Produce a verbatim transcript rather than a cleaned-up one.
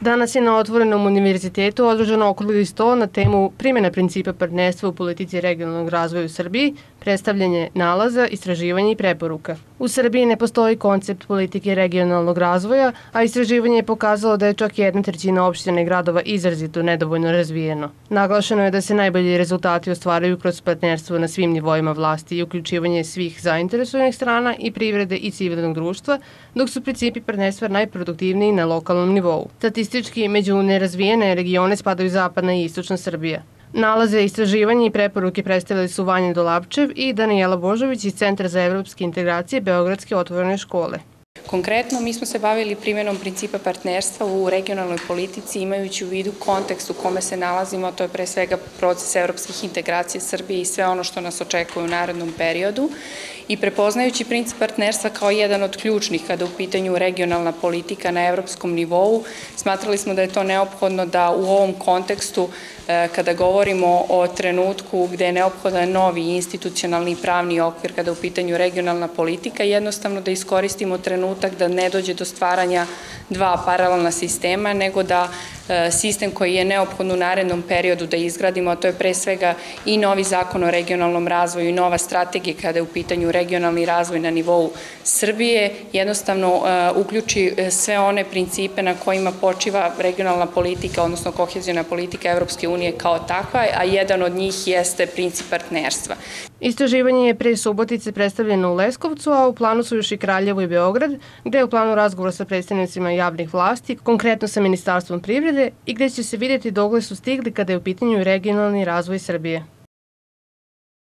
Danas je na Otvorenom univerzitetu održan okrugli sto na temu primjena principa partnerstva u politici regionalnog razvoja u Srbiji, predstavljanje nalaza, istraživanja i preporuka. U Srbiji ne postoji koncept politike regionalnog razvoja, a istraživanje je pokazalo da je čak jedna trećina opština i gradova izrazito nedovoljno razvijeno. Naglašeno je da se najbolji rezultati ostvaraju kroz partnerstvo na svim nivoima vlasti i uključivanje svih zainteresovanih strana i privrede i civilnog društva, dok su principi partnerstva najproduktivniji na lokalnom nivou. Statistički, među nerazvijene regione spadaju zapadna i istočna Srbija. Nalaze, istraživanja i preporuke predstavili su Vanja Dolapčev i Danijela Božović iz Centra za evropske integracije Beogradske otvorene škole. Konkretno, mi smo se bavili primjenom principa partnerstva u regionalnoj politici, imajući u vidu kontekst u kome se nalazimo, a to je pre svega proces evropskih integracija Srbije i sve ono što nas očekuje u narednom periodu. I prepoznajući princip partnerstva kao jedan od ključnih kada u pitanju regionalna politika na evropskom nivou, smatrali smo da je to neophodno da u ovom kontekstu, kada govorimo o trenutku gde je neophodan novi institucionalni i pravni okvir kada je u pitanju regionalna politika, jednostavno da iskoristimo trenutak da ne dođe do stvaranja dva paralelna sistema, nego da sistem koji je neophodno u narednom periodu da izgradimo, a to je pre svega i novi zakon o regionalnom razvoju i nova strategija kada je u pitanju regionalni razvoj na nivou Srbije, jednostavno uključi sve one principe na kojima počiva regionalna politika, odnosno kohezijona politika Evropske unije kao takva, a jedan od njih jeste princip partnerstva. Istraživanje je pre Subotice predstavljeno u Leskovcu, a u planu su još i Kraljevo i Beograd, gde je u planu razgovor sa predstavnicima javnih vlasti, konkretno sa Ministarstvom privrede, i gde će se vidjeti dokle su stigli kada je u pitanju regionalni razvoj Srbije.